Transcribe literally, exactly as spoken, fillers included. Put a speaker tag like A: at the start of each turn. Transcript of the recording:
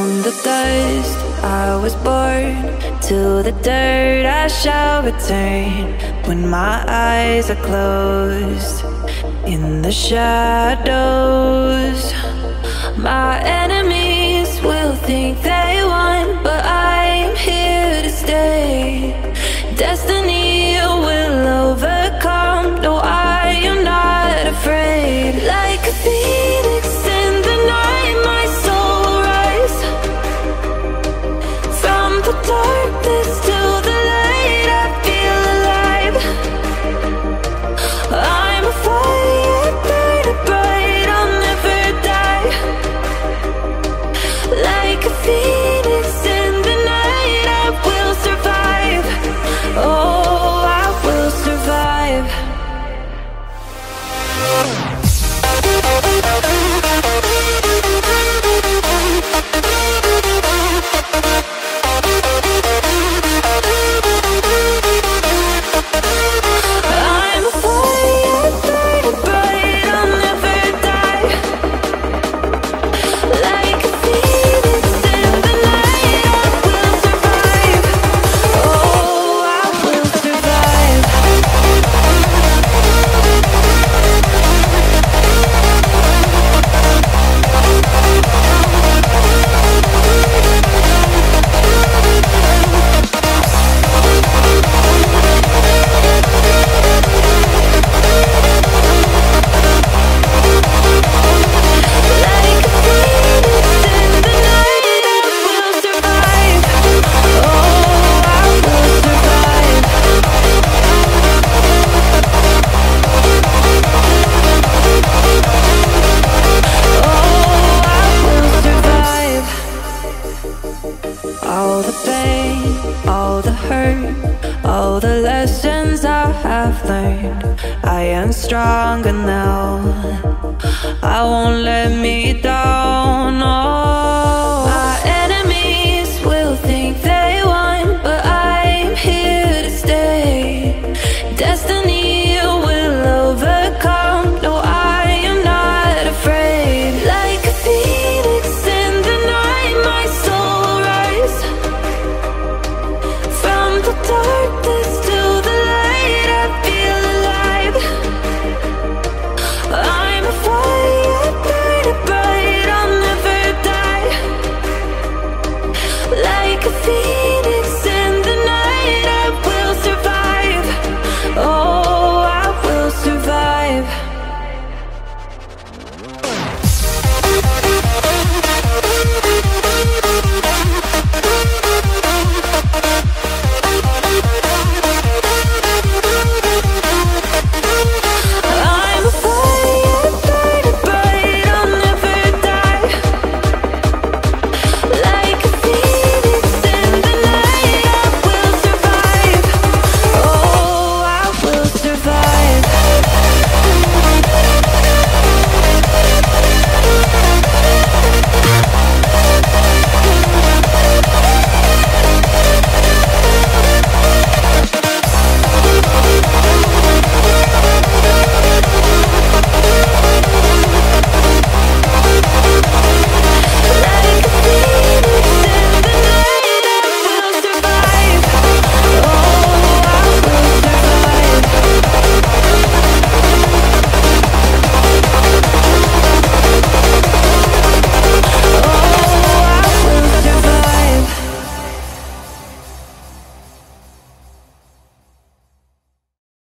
A: From the dust I was born, to the dirt I shall return. When my eyes are closed in the shadows, my enemies will think they won, but I'm here to stay. Destiny will overcome. No, I am not afraid. Like a phoenix in the night, my soul will rise. From the darkness to the light, I feel alive. I'm a fire burning bright, I'll never die. Like a phoenix in the night, I will survive. Oh, I will survive. I'm a fire burning bright, I'll never die. Like a phoenix in the night, I will survive. Oh, I will survive. Like a phoenix in the night, I will survive. Oh, I will survive. Oh, I will survive. All the pain, all the hurt, all the lessons I have learned, I am stronger now. I won't let me down.